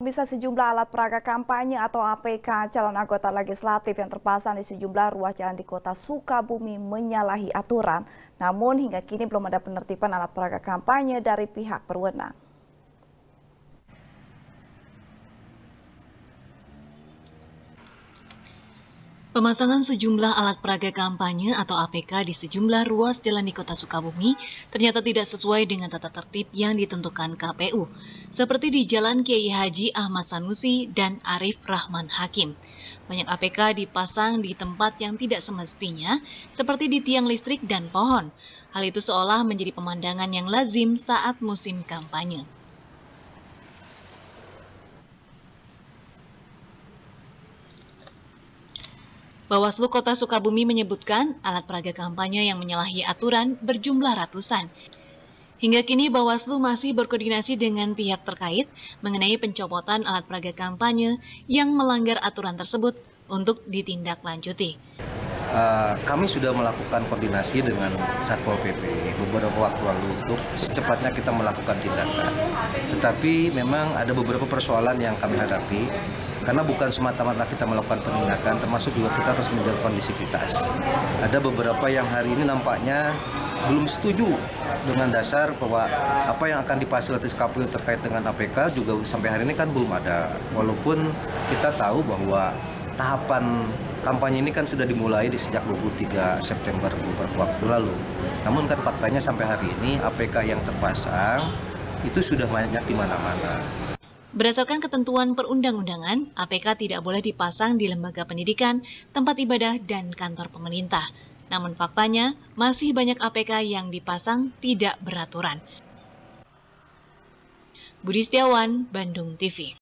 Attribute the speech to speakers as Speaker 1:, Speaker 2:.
Speaker 1: Bisa sejumlah alat peraga kampanye atau APK calon anggota legislatif yang terpasang di sejumlah ruas jalan di kota Sukabumi menyalahi aturan. Namun hingga kini belum ada penertiban alat peraga kampanye dari pihak berwenang.
Speaker 2: Pemasangan sejumlah alat peraga kampanye atau APK di sejumlah ruas jalan di kota Sukabumi ternyata tidak sesuai dengan tata tertib yang ditentukan KPU, seperti di Jalan Kiai Haji Ahmad Sanusi dan Arif Rahman Hakim. Banyak APK dipasang di tempat yang tidak semestinya, seperti di tiang listrik dan pohon. Hal itu seolah menjadi pemandangan yang lazim saat musim kampanye. Bawaslu Kota Sukabumi menyebutkan alat peraga kampanye yang menyalahi aturan berjumlah ratusan. Hingga kini Bawaslu masih berkoordinasi dengan pihak terkait mengenai pencopotan alat peraga kampanye yang melanggar aturan tersebut untuk ditindaklanjuti.
Speaker 3: Kami sudah melakukan koordinasi dengan Satpol PP beberapa waktu lalu untuk secepatnya kita melakukan tindakan. Tetapi memang ada beberapa persoalan yang kami hadapi, karena bukan semata-mata kita melakukan penindakan, termasuk juga kita harus menjaga kondisivitas. Ada beberapa yang hari ini nampaknya belum setuju dengan dasar bahwa apa yang akan difasilitasi KPU terkait dengan APK juga sampai hari ini kan belum ada. Walaupun kita tahu bahwa tahapan kampanye ini kan sudah dimulai sejak 23 September beberapa waktu lalu. Namun kan faktanya sampai hari ini APK yang terpasang itu sudah banyak di mana-mana.
Speaker 2: Berdasarkan ketentuan perundang-undangan, APK tidak boleh dipasang di lembaga pendidikan, tempat ibadah, dan kantor pemerintah. Namun faktanya, masih banyak APK yang dipasang tidak beraturan. Budi Setiawan, Bandung TV.